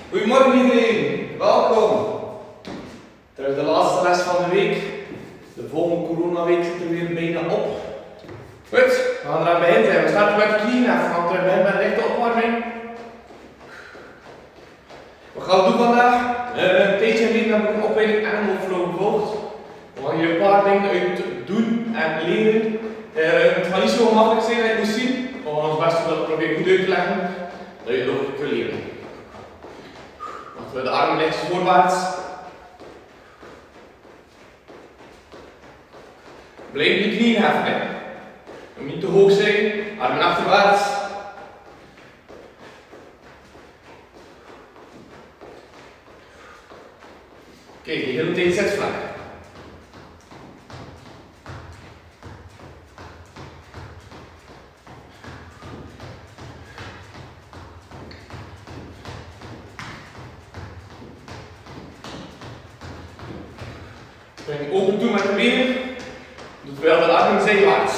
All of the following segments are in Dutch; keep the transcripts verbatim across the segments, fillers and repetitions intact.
Goedemorgen iedereen, welkom. Terug de laatste les van de week. De volgende coronaweek zit er weer bijna op. Goed, we gaan eraan beginnen. We starten met de knieën even. We gaan terug beginnen met de lichte opwarming. Wat gaan we doen vandaag? Uh, een tijdje geleden heb ik een opleiding Animal Flow gevolgd. We gaan hier een paar dingen uit doen en leren. Uh, het gaat niet zo gemakkelijk zijn dat je het moet zien. We gaan ons best wel proberen goed uit te leggen dat je het ook kunt leren. Laten we de armen lichtjes voorwaarts. Blijf die knieën heffen. Hè. Je moet niet te hoog zijn. Armen achterwaarts. Kijk, de hele tijd zit vlak. Breng open toe met de benen. Doe terwijl de armen zijwaarts.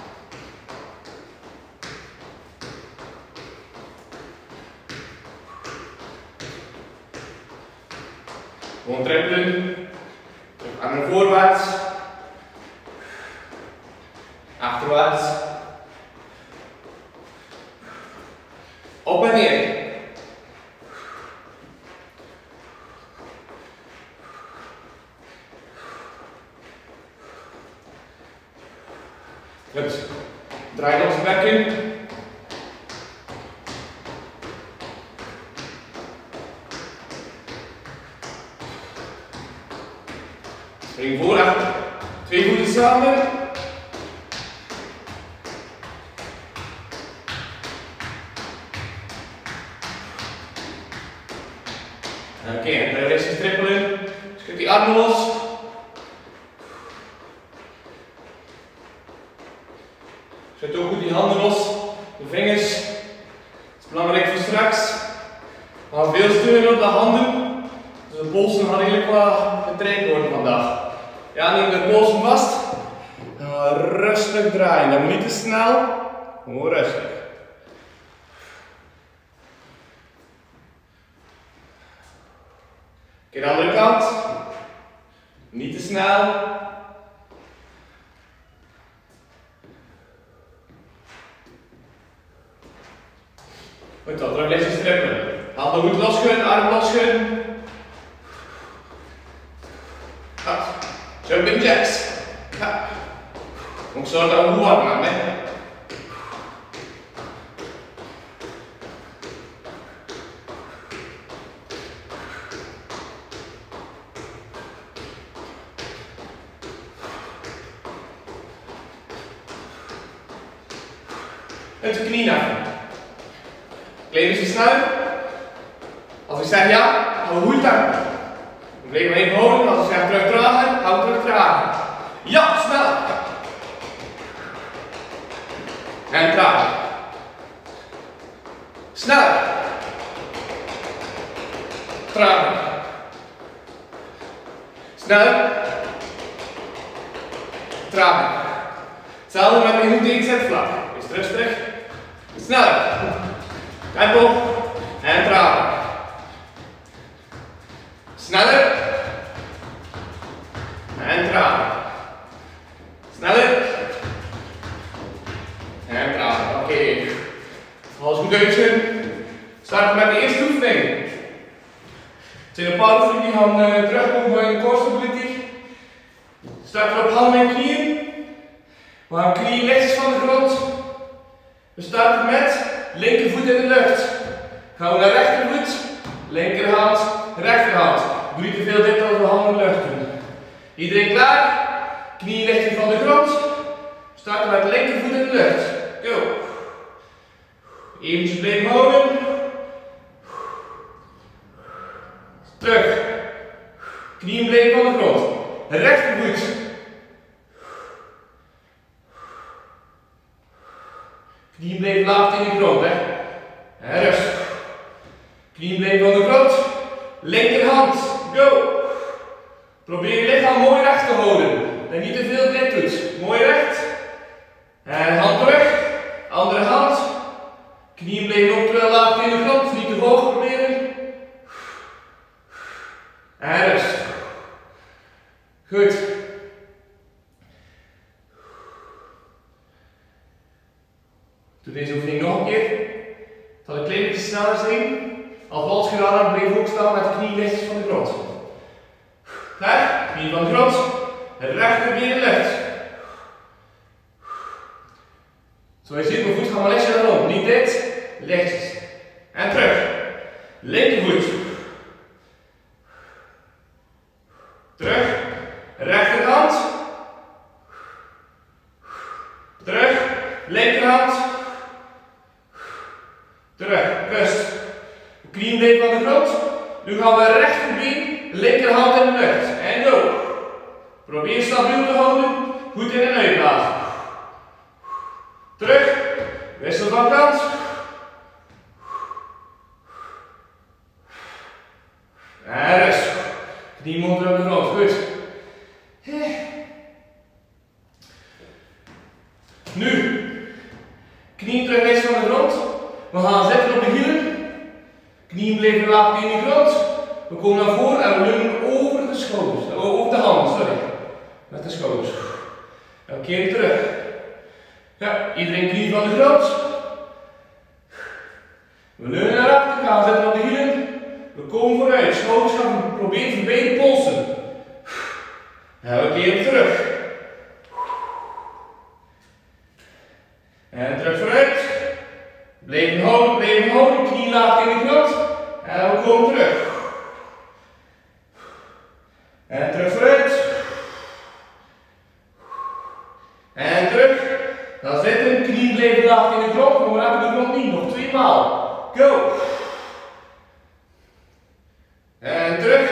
Gewoon trippelen. Terug armen voorwaarts. Achterwaarts. Op en neer. Goed. Draai ons bekken. Spring voor achter. Twee voeten samen. Oké, okay, en dan rechts trippelen. Schud die armen los. Schud ook goed die handen los, de vingers. Dat is belangrijk voor straks. We gaan veel steunen op de handen. Dus de polsen gaan eigenlijk wel getraind worden vandaag. Ja, neem de polsen vast. En rustig draaien. Dat moet niet te snel, gewoon rustig. Kijk de andere kant. Niet te snel. Goed, dan terug lichtjes trippelen. Handen goed losschudden, armen losschudden. Ja. Jumping jacks. Ja. Moet zorgen dat we goed warm gaan, hè. Uit de knieën af. Klein beetje snel. Als ik zeg ja, gaan we goed aan. We blijven even houden. Als ik zeg terugdragen, gaan we terugdragen. Ja, snel. En dragen. Snel. Dragen. Snel. Dragen. Hetzelfde met mijn hoed zitvlak. Is rustig. Snel. Tempo en tragen. Sneller en tragen. Sneller en tragen. Oké. Okay. Alles goed uitzien. Starten met de eerste oefening. Het zijn een paar oefeningen die gaan uh, terugkomen bij de core stability. Starten op handen en knieën. We gaan knieën lichtjes van de grond. We starten met linkervoet in de lucht. Gaan we naar rechtervoet, linkerhand, rechterhand. Doe niet te veel dit als we handen in de lucht doen. Iedereen klaar? Knieën lichten van de grond. Starten met linkervoet in de lucht. Go. Eventjes blijven houden. Terug. Knieën blijven van de grond. Rechtervoet. Knieën blijven laag in de grond, hè. En rustig. Knieën blijven van de grond. Linkerhand. Go. Probeer je lichaam mooi recht te houden. En niet te veel dit doet. Mooi recht. En hand terug. Andere hand. Knieën blijven ook terwijl laag in de grond. Niet te hoog proberen. Goed. Doe deze oefening nog een keer. Het zal een klein beetje sneller zijn. Als we alles gedaan hebben, blijf ook staan met de knie lichtjes van de grond. Klaar? Knie van de grond. Rechterbeen in de lucht. Zoals je ziet, mijn voet gaat maar lichtjes naar rond. Niet dit, lichtjes. En terug. Linkervoet. Terug. Rechterhand. Terug. Linkerhand. Terug. Rust. Knieën blijven van de grond. Nu gaan we rechterbeen, linkerhand in de lucht. En go. Probeer stabiel te houden. Goed in en uitblazen. Terug. Wissel van kant. En rust. Knie motor op de grond. Goed. Nu. Knieën terug rechts van de grond. We gaan zitten op de hielen. Knieën blijven laag tegen de grond. We komen naar voren en we leunen over de schouders. Over de handen, sorry. Met de schouders. En we keren terug. Ja, iedereen knie van de grond. We leunen naar achter, gaan zitten op de hielen. We komen vooruit. Schouders gaan proberen voorbij de polsen. En we keren terug. En terug vooruit. Blijven houden, blijven houden. Knie laag in de grond. En we komen terug. En terug vooruit. En terug. Dan zitten, knie blijven laag in de grond. Maar we raken de grond niet. Nog twee maal. Go. En terug.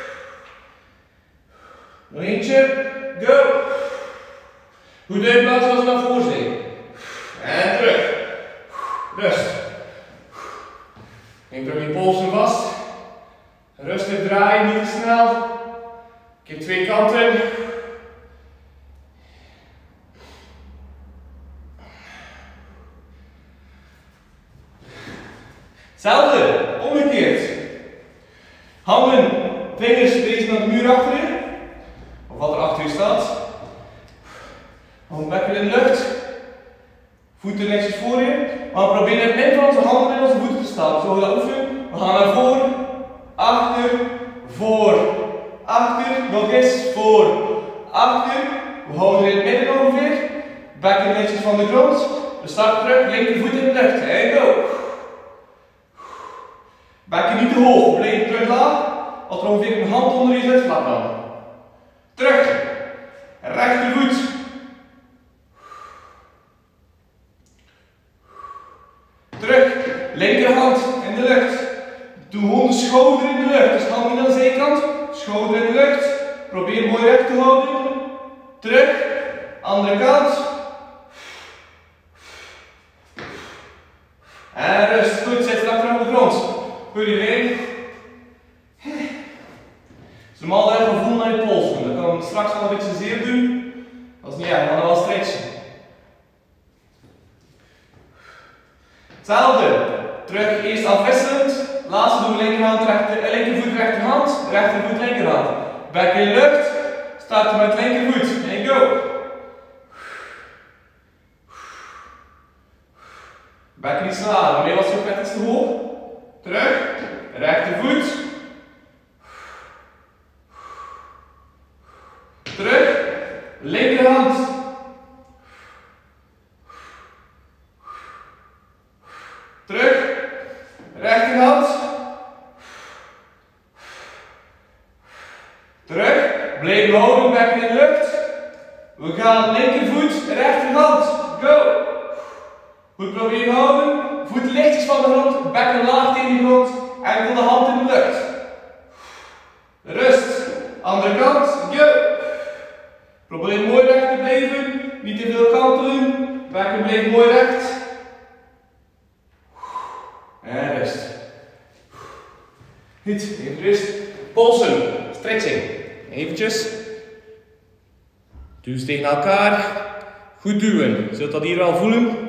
Nog eentje. Go. Goed uitblazen als we naar voren zijn. En terug. Rust. Neem terug je polsen vast. Rustig draaien, niet te snel. Ik heb twee kanten. Hetzelfde, omgekeerd. Handen, vingers deze naar de muur achter je. Of wat er achter je staat. Handen bekken in de lucht. Voeten netjes voor je. Maar we proberen in het midden van onze handen in onze voeten te staan. Zo gaan we dat oefenen. We gaan naar voren, achter, voor, achter, nog eens, voor, achter. We houden in het midden ongeveer. Bekken netjes van de grond. We starten terug, linkervoet in de lucht. En go. Bekken niet te hoog, blijf terug laag. Als er ongeveer een hand onder je zit, laat dan. Terug. Rechtervoet. Terug. Linkerhand in de lucht. Doe gewoon de schouder in de lucht. Dus hand niet aan de zijkant. Schouder in de lucht. Probeer mooi recht te houden. Terug. Andere kant. En rust. Goed, zit vlak terug op de grond. Goed idee. Dus normaal even voelen naar je pols doen. Dat kan straks wel een beetje zeer doen. Dat is niet erg, we gaan wel stretchen. Hetzelfde. Terug eerst afwisselend. Laatste doen we linkerhand, rechter, linkervoet, rechterhand. Rechtervoet, linkerhand. Bek in de lucht. Starten met linkervoet. En go. Bek niet slaan. Daarmee was je ook net iets te hoog. Terug. Rechtervoet. Terug. Linkerhand. Terug. Rechterhand. Terug. Blijf houden, bekken in de lucht. We gaan linkervoet, rechterhand. Go. Goed proberen houden. Voet lichtjes van de grond, bekken laag tegen de grond. Enkel de hand in de lucht. Rust. Andere kant. Go. Probeer mooi recht te blijven. Niet te veel kantelen. Bekken blijft mooi recht. En rust. Goed, even rust. Polsen. Stretching. Eventjes. Duw ze tegen elkaar. Goed duwen. Je zult dat hier wel voelen.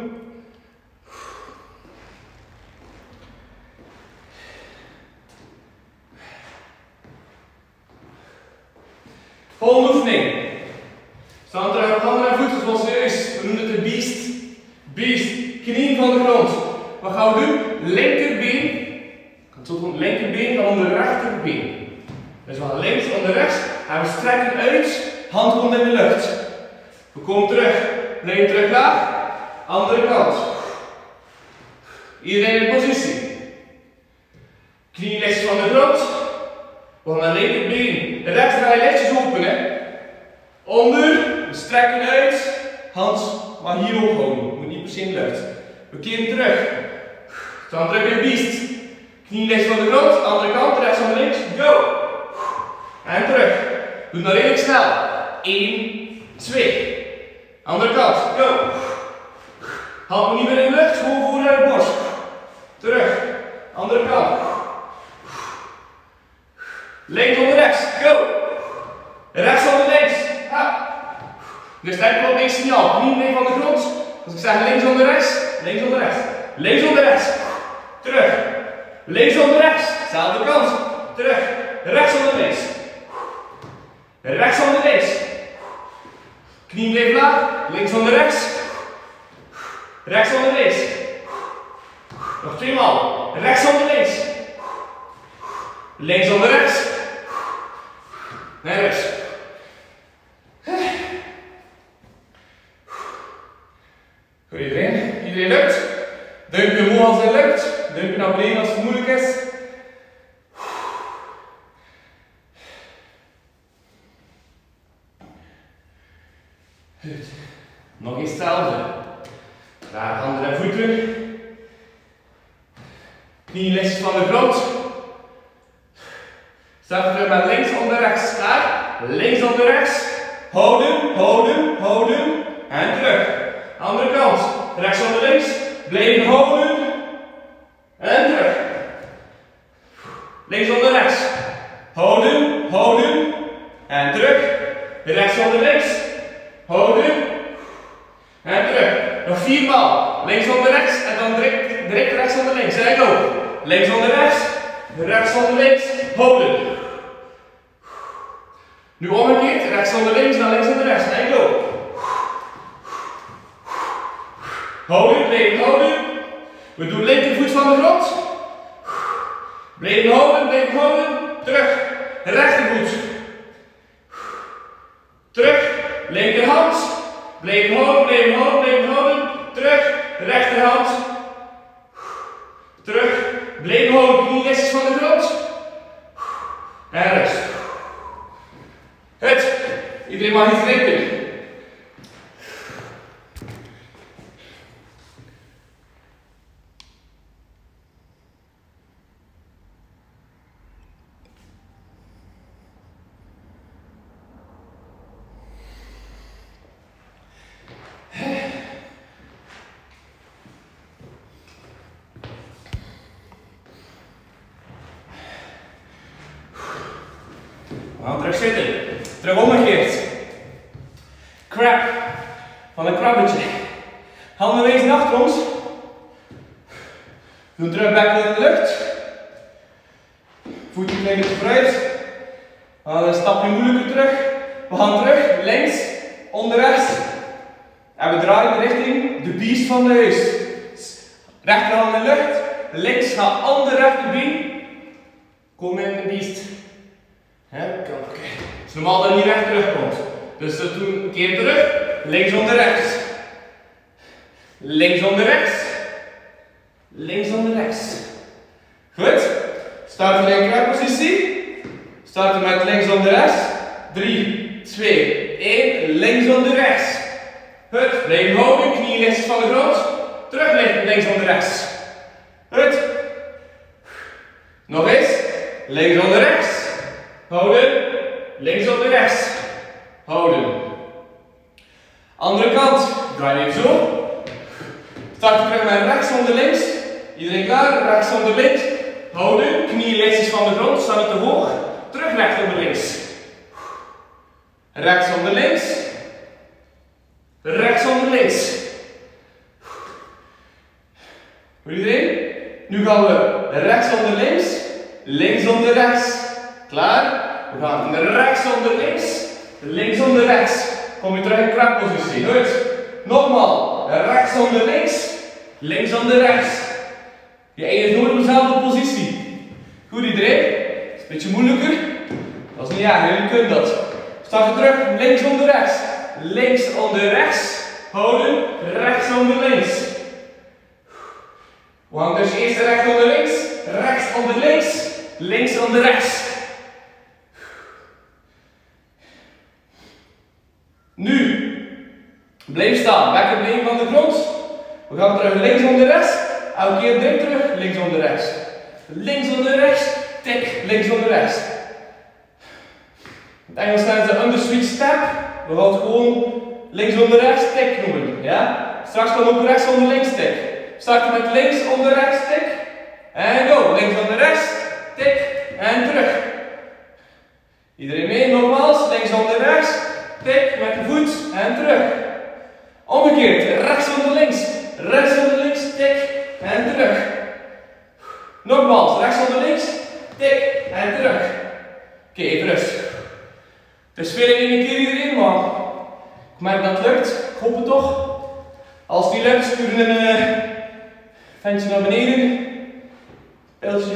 Volgende oefening. Staan terug op handen en voeten zoals serieus. We noemen het de beast. Beast. Knieën van de grond. Wat gaan we doen? Linkerbeen. Het linkerbeen gaat onder rechterbeen. Dus we gaan links onder rechts. En we strekken uit. Hand komt in de lucht. We komen terug. Blijven terug laag. Andere kant. Iedereen in positie. Knie lichtjes van de grond. We gaan naar linkerbeen. Rechts ga je lichtjes open. Hè. Onder. We strekken uit. Hand maar hier ook houden. Moet niet per se in de lucht. We keren terug. Staan terug in beast. Knie lichtjes van de grond. Andere kant. Rechts van links. Go. En terug. Doe het nou redelijk snel. één, twee. Andere kant. Go. Hand niet meer in de lucht. Gewoon voor naar de borst. Terug. Andere kant. Links onder rechts. Go. Rechts onder links. Ha. Dus let op één signaal. Knie mee van de grond. Als ik zeg links onder rechts. Links onder rechts. Links onder rechts. Terug. Links onder rechts. Zelfde kant. Terug. Rechts onder links. Rechts onder links. Knie bleef laag. Links onder rechts. Rechts onder links. Nog tweemaal. Rechts onder links. Links onder rechts. Naar rechts. Goed iedereen? Iedereen lukt? Duimpje omhoog als het lukt. Duimpje naar beneden als het moeilijk is. Goed. Nog eens hetzelfde. Draag handen en voeten. Knie lichtjes van de grond. Start terug met links onder rechts. Klaar? Links onder rechts. Houden, houden, houden. En terug. Andere kant. Rechts onder links. Blijven houden. En terug. Links onder rechts. Houden, houden. En terug. Rechts onder links. Houden. En terug. Nog viermaal. Links onder rechts. En dan direct, direct rechts onder links. En go. Links onder rechts. Rechts onder links. Houden. Nu omgekeerd. Rechts onder links. Dan links onder rechts. En go. Houden. Blijven houden. We doen linkervoet van de grond. Blijven houden. Blijven houden. Terug. Rechtervoet. Terug. Linkerhand. Blijven houden, blijven houden, blijven houden. Terug. Rechterhand. Terug. Blijven houden. Knie lichtjes van de grond. En rust. Goed. Iedereen mag iets drinken. We gaan terug zitten. Terug omgekeerd. Crab. Van een krabbetje. Handen wezen achter ons. Doen terug bekken in de lucht. Voeten een klein beetje vooruit. We gaan een stapje moeilijker terug. We gaan terug. Links. Onder rechts. En we draaien richting de beast van de huis. Rechterhand in de lucht. Links gaat ander rechterbeen. Komen in de beast. He, kan oké. Okay. Het is normaal dat je niet recht terugkomt. Dus we doen een keer terug. Links onder rechts. Links onder rechts. Links onder rechts. Goed. Starten in kruippositie. Starten met links onder rechts. drie, twee, één. Links onder rechts. Goed. Blijven houden. Knie lichtjes van de grond. Terug links onder rechts. Goed. Nog eens. Links onder rechts. Houden. Links onder rechts. Houden. Andere kant. Draai even zo. Start terug met rechts onder links. Iedereen klaar? Rechts onder links. Houden. Knie lichtjes van de grond. Staan te hoog. Terug rechts onder links. Rechts onder links. Rechts onder links. Voor iedereen? Nu gaan we rechts onder links. Links onder rechts. Klaar? We gaan rechts onder links. links onder rechts. Kom je terug in krachtpositie. Goed. Nogmaals, rechts onder links, links onder rechts. Je eindigt nooit op dezelfde positie. Goed iedereen? Dat is een beetje moeilijker. Dat is niet erg, jullie kunnen dat. Start terug, links onder rechts. Links onder rechts. Houden, rechts onder links. We gaan dus eerst rechts onder links, rechts onder links, links onder rechts. Nu, blijf staan, bekken blijven van de grond. We gaan terug links onder rechts, elke keer druk terug, links onder rechts. Links onder rechts, tik, links onder rechts. In het Engels staan ze under switch step. We gaan het gewoon links onder rechts, tik noemen. Ja? Straks kan ook rechts onder links tik. Starten met links onder rechts, tik. En go. Links onder rechts, tik. En terug. Iedereen mee, nogmaals. Links onder rechts, tik met de voet en terug. Omgekeerd, rechts onder links. Rechts onder links, tik. En terug. Nogmaals, rechts onder links, tik. En terug. Oké, okay, even rust. Het is veel in één keer iedereen, maar ik merk dat het lukt. Ik hoop het toch. Als het niet lukt, stuur een uh, ventje naar beneden. Pijltje.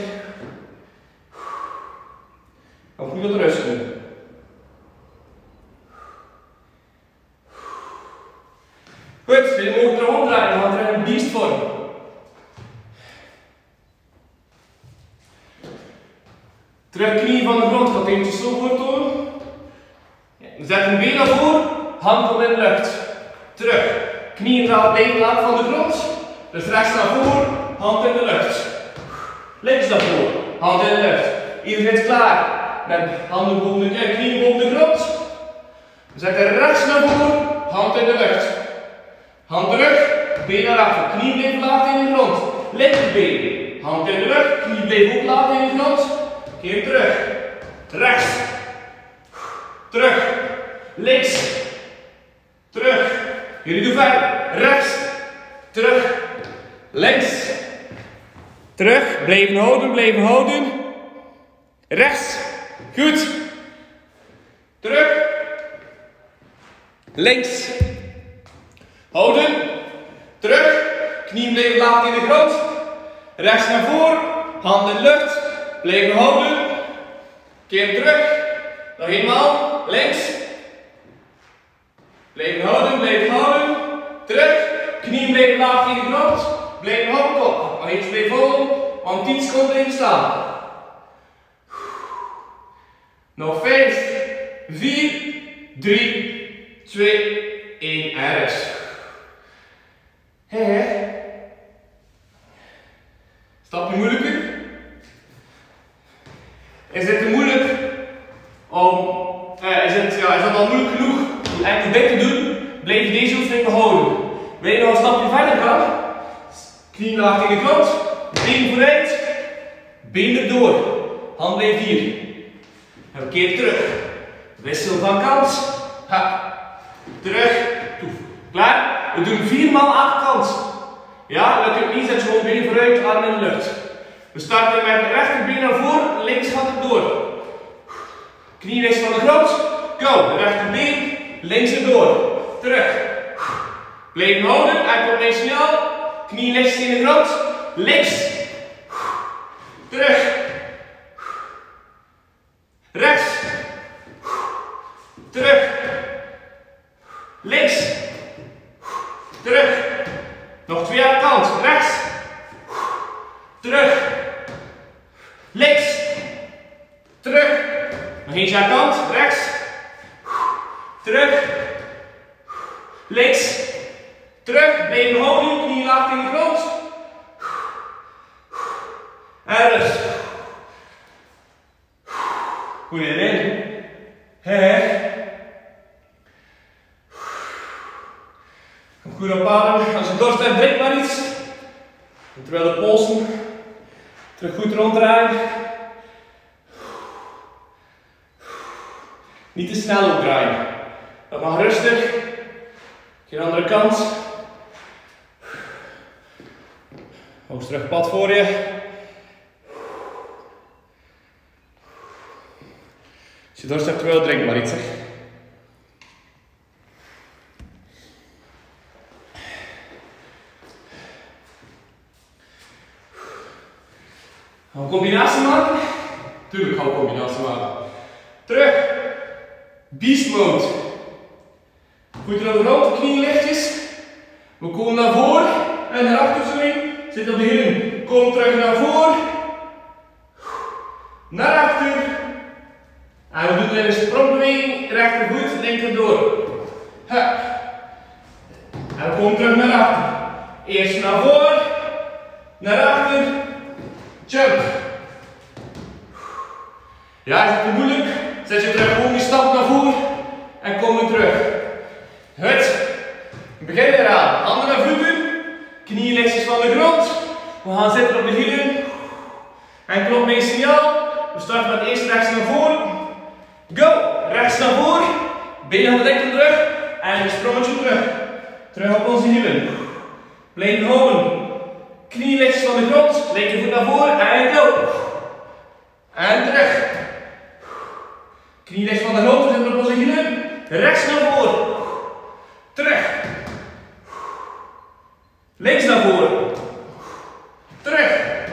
Kom goed tot rust doen. Goed, jullie mogen er ronddraaien, we gaan er een beast vormen. Terug knieën van de grond, gaat eventjes zo voortonen. Zet een been naar voren, hand komt in de lucht. Terug. Knieën blijven laag van de grond. Dus rechts naar voren, hand in de lucht. Links naar voren, hand in de lucht. Iedereen is klaar. Met handen boven de knie, knieën boven de grond. We zetten rechts naar voren, hand in de lucht. Hand terug, been naar achter. Knie blijft laag in de grond. Linkerbeen, hand in de lucht. Knie blijft ook laag in de grond. Keer terug. Rechts. Terug. Links. Terug. Jullie doen verder. Rechts. Terug. Links. Terug. Blijven houden, blijven houden. Rechts. Goed. Terug. Links. Houden. Terug. Knie blijven laag in de grond. Rechts naar voren. Hand in de lucht. Blijven houden. Keer terug. Nog eenmaal. Links. Blijven houden, blijven houden. Terug. Knie blijven laag in de grond. Blijven houden, kop. Nog eens blijven houden. Want tien seconden blijven staan. Nog vijf, vier, drie, twee, één en rust. Hé hé. Stapje moeilijker. Is dit te moeilijk om, uh, is, het, ja, is dat al moeilijk genoeg om enkel dit te doen? Blijf deze oefening behouden. Wil je nog een stapje verder gaan? Knie laag in de grond, been vooruit, been erdoor. Hand blijft hier. Een keer terug. Wissel van kant. Ha. Terug. Toef. Klaar? We doen vier maal acht kant. Ja, lukt het niet, zet je gewoon been vooruit, arm in de lucht. We starten met de rechterbeen naar voren, links gaat het door. Knie rechts van de grond. Go. Rechterbeen, links erdoor. Terug. Blijf houden, en komt mee snel. Knie links in de grond. Links. Terug. Rechts. Terug. Links. Terug. Nog twee aan de kant. Rechts. Terug. Links. Terug. Nog eentje aan de kant. Rechts. Terug. Links. Terug. Blijven houden. Knie laag in de grond. En rust. Goed erin. He. Kom goed op adem. Als je dorst hebt, drink maar iets. En terwijl de polsen terug goed ronddraaien. Niet te snel opdraaien. Dat mag rustig. Geen andere kant. Hoogst terug pad voor je. Als je dorst hebt, terwijl drink maar iets. Hè. Tuurlijk gaan we combinatie maken. Terug. Beast mode. Voeten op de grond, knieën lichtjes. We komen naar voren en naar achter zo in. Zit op de hielen. Kom terug naar voren. Naar achter. En we doen een sprongbeweging. Rechtervoet, linker door. Hup. En we komen terug naar achter. Eerst naar voren. Naar achter. Jump. Ja, is het te moeilijk? Zet je terug gewoon die stap naar voren. En kom weer terug. Hut. Begin eraan. Handen naar voeten. Knieën lichtjes van de grond. We gaan zitten op de hielen. En klop mee signaal. We starten met eerst rechts naar voren. Go! Rechts naar voren. Benen aan de linker terug. En een sprongetje terug. Terug op onze hielen. Blijven houden. Knieën lichtjes van de grond. Linkervoet naar voren. En go! En terug. Knieën lichtjes van de grond. We zitten op onze hielen. Rechts naar voren. Terug. Links naar voren. Terug.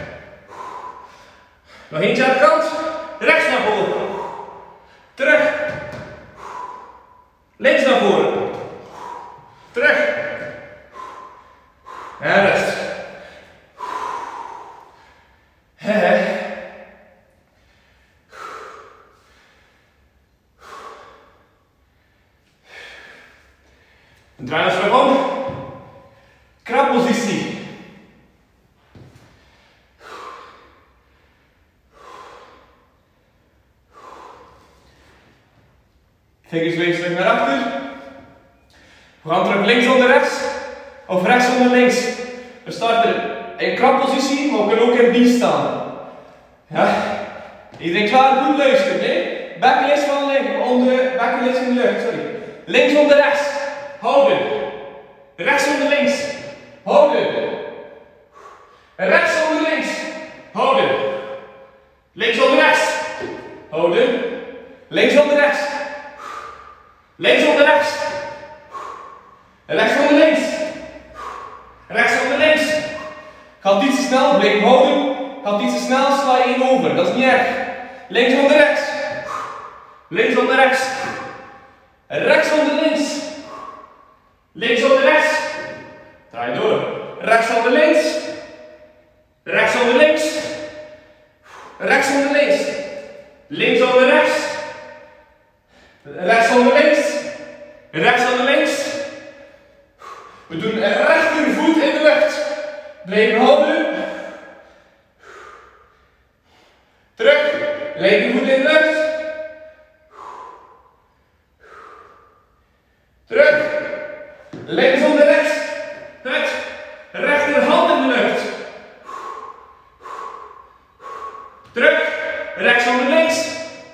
Nog eentje aan de kant. Rechts naar voren. Terug. Links naar voren. Terug. En rust. He. Draai ons terug om. Krabpositie. Vingers wees terug naar achter. We gaan terug links onder rechts. Of rechts onder links. We starten in krabpositie, maar we kunnen ook in beast staan. Ja. Iedereen klaar? Goed luisteren. Nee? Bekken is van links. Onder, bekken is in de lucht. Sorry. Links onder rechts. Houden. Rechts onder links. Houden. Rechts onder links. Houden. Links onder rechts. Houden. Links onder rechts. Links onder rechts. Rechts onder links. Rechts onder links. Gaat iets te snel, blijf houden. Gaat iets te snel, sla je één over. Dat is niet erg. Links onder rechts. Links onder rechts. Rechts onder links. Links onder rechts. Draai door. Rechts onder links. Rechts onder links. Rechts onder links. Links onder rechts. Rechts onder links. Rechts onder links. We doen een rechtervoet in de lucht. Blijven houden. Terug. Linkervoet in de lucht. Terug. Links onder rechts. Hut. Rechterhand in de lucht. Terug. Rechts onder links.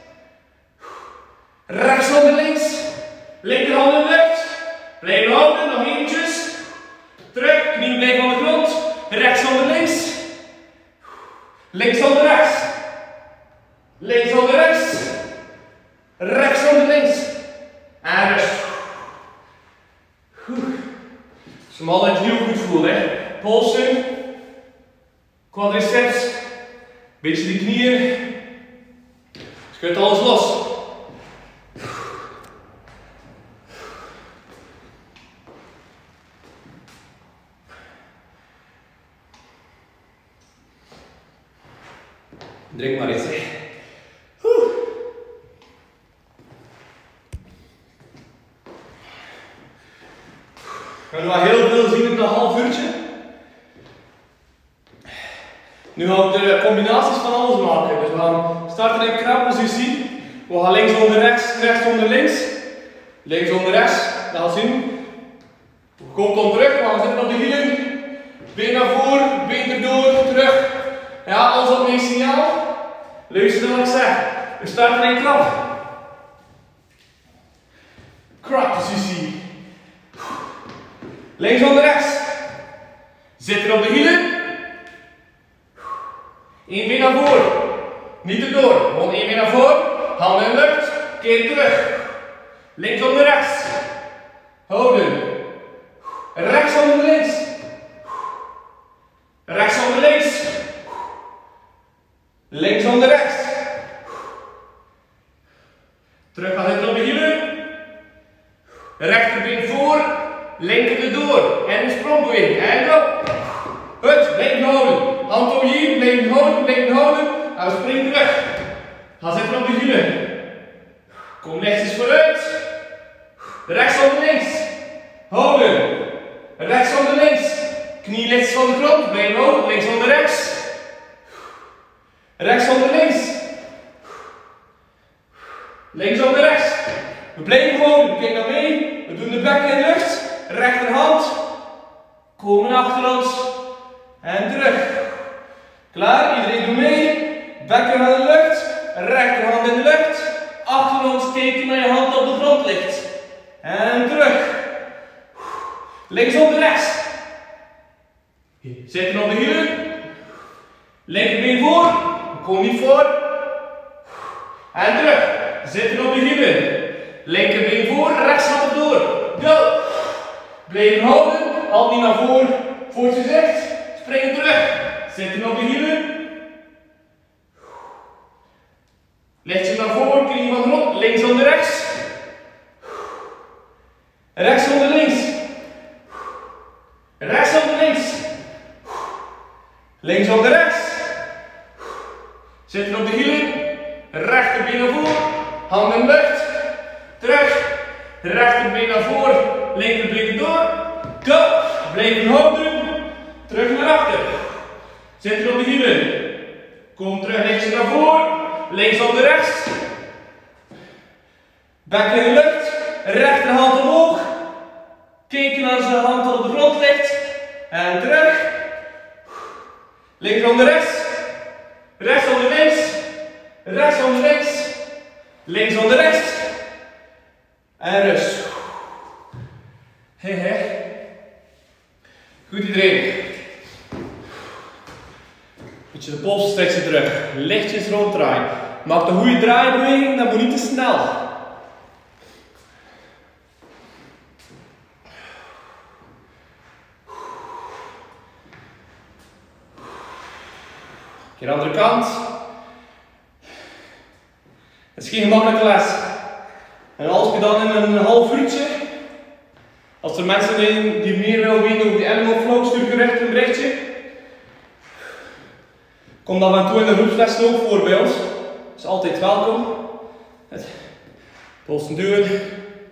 Rechts onder links. Linkerhand in de lucht. Blijven houden. Nog eentjes. Terug. Knie blijven aan de grond. Rechts onder links. Links onder rechts. Links onder rechts. Rechts onder links. En rust. Zoals dat je heel goed voelt, hè. Polsen. Quadriceps. Beetje de knieën. Schud alles los. Drink maar eens, hè. We gaan wel heel veel zien in een half uurtje. Nu gaan we de combinaties van alles maken. Dus we gaan starten in krabpositie. We gaan links onder rechts, rechts onder links. Links onder rechts, dat gaan we zien. We komen dan terug, we gaan zitten op de hielen. Been naar voren, been erdoor, terug. Ja, alles op mijn signaal. Luister wat ik zeg. We starten in krab. Krabpositie. Links onder rechts. Zitten op de hielen. Eén been naar voren. Niet erdoor. Gewoon één been naar voren. Handen in de lucht. Keer terug. Links onder rechts. Houden. Rechts onder links. Rechts onder links. Links onder rechts. Rechterbeen voor, linker erdoor. En een sprongbeweging. En go. Goed, blijven houden. Hand om hier, blijven houden, blijven houden. En we springen terug. Ga zitten op de hielen. Kom lichtjes vooruit. Rechts onder links. Houden. Rechts onder links. Knie lichtjes van de grond. Blijven houden. Links onder rechts. Rechts onder links. Links onder rechts. We blijven houden. Kijk naar mee. We doen de bekken in de lucht. Rechterhand. Komen achter ons. En terug. Klaar? Iedereen doet mee. Bekken naar de lucht. Rechterhand in de lucht. Achter ons kijken naar je hand op de grond ligt. En terug. Links onder rechts. Zitten op de hielen. Linkerbeen voor. Kom niet voor. En terug. Zitten op de hielen. Linkerbeen voor. Rechts gaat erdoor. Go. Blijven houden. Hand niet naar voren. Voor het gezicht. Springen terug. Zitten op de hielen. Lichtje naar voren. Knie van de grond. Links onder rechts. Rechts onder links. Rechts onder links. Links onder rechts. Zitten op de hielen. Rechterbeen naar voren. Handen in de lucht. Terug. Rechterbeen naar voren. Linkerbeen door. Go. Blijven houden. Terug naar achter. Zitten op de hielen. Kom terug lichtje naar voren. Links onder rechts. Bek in de lucht. Rechterhand omhoog. Kijken naar zijn hand dat op de grond ligt. En terug. Links onder rechts. Rechts onder links. Rechts onder links. Links onder rechts. En rust. He he. Goed iedereen. Beetje de polsen stretchen terug. Lichtjes ronddraaien. Maak een goede draaibeweging, dat moet niet te snel. Keer andere kant. Het is geen gemakkelijke les. En als je dan in een half uurtje, als er mensen zijn die meer willen weten over die animal flow, stuur gerust een berichtje. Kom dan aan toe in de groepsles ook voor bij ons. Dat is altijd welkom. Polsen duwen.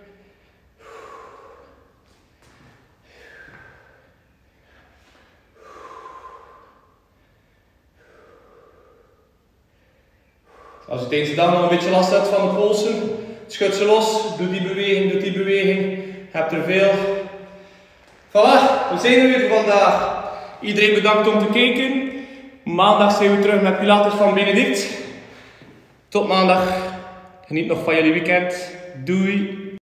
Als je deze dag nog een beetje last hebt van de polsen, schud ze los, doe die beweging, doe die beweging, heb er veel. Voilà, we zijn er weer voor vandaag. Iedereen bedankt om te kijken. Maandag zijn we terug met Pilates van Benedict. Tot maandag. Geniet nog van jullie weekend. Doei.